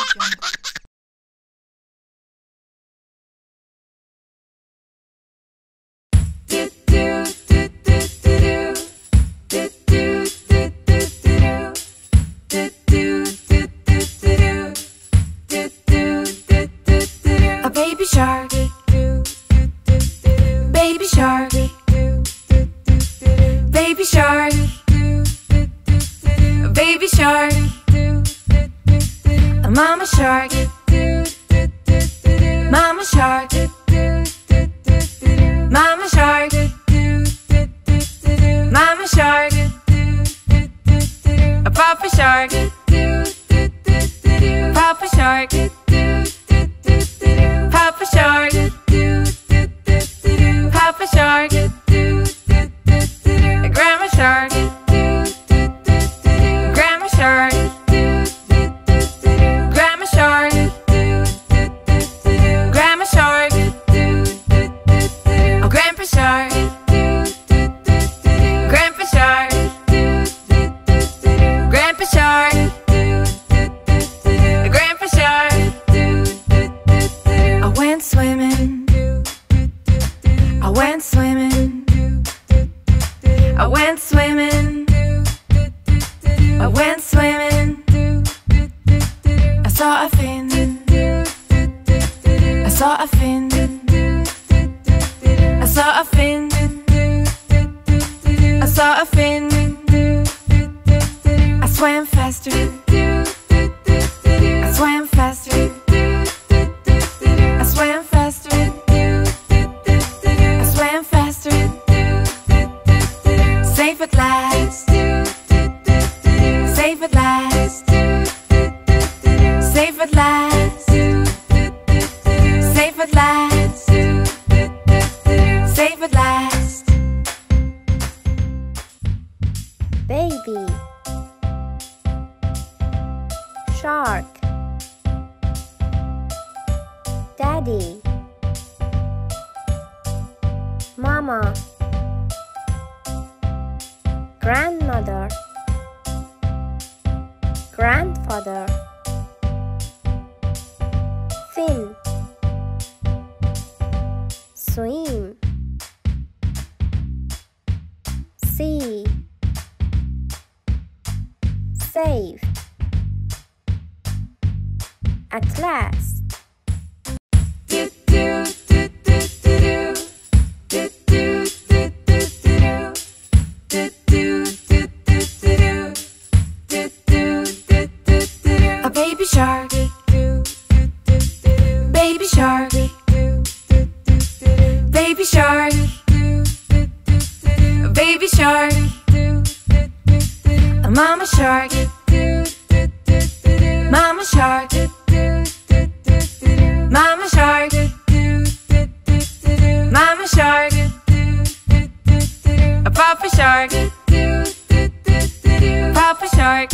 A baby shark, baby shark, baby shark, a baby shark, a mama shark, mama shark, mama shark, mama shark, a papa shark, papa shark, papa shark, papa shark, a grandma shark, grandma shark, grandma shark, grandma shark, oh grandpa shark, grandpa shark, grandpa shark, grandpa shark. I went swimming, I went swimming, I went swimming, I went swimming. I saw a fin, I saw a fin, I saw a fin, I saw a fin. I swam faster, I swam faster, I swam faster, I swam faster. Safe at last, safe at last, safe at last, safe at last, safe at last. Baby shark, daddy, mama, grandmother, grandfather, fin, swim, sea, safe, at last. A baby shark, baby shark, baby shark, a baby shark, a mama shark, mama shark, mama shark, mama shark, a papa shark, papa shark,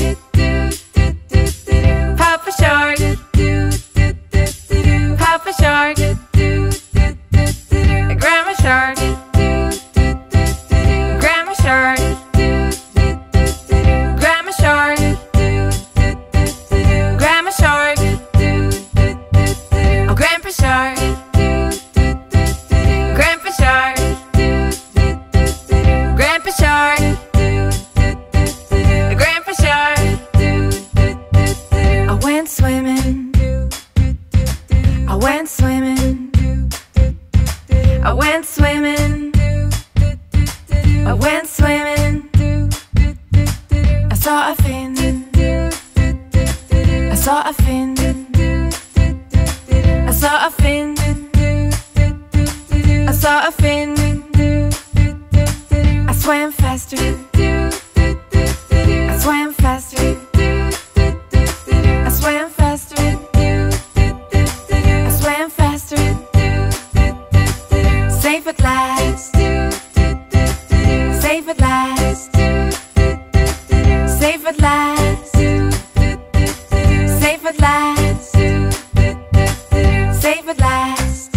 papa shark, papa shark, a grandma shark, grandma shark, grandma shark, grandma shark, oh grandpa shark, grandpa shark, grandpa shark, grandpa shark. I went swimming, I went swimming, I went swimming, I went swimming. I saw a fin, I saw a fin, I saw a fin, I saw a fin. I swam faster, I swam faster, I swam faster, I swam faster. Safe at last, safe at last, safe at last, safe at last, safe at last.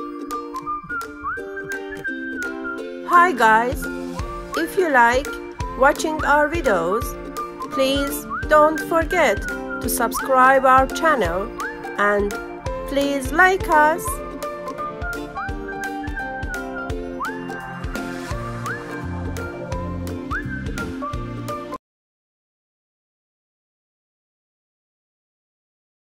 Hi guys, if you like, watching our videos. Please don't forget to subscribe our channel and please like us.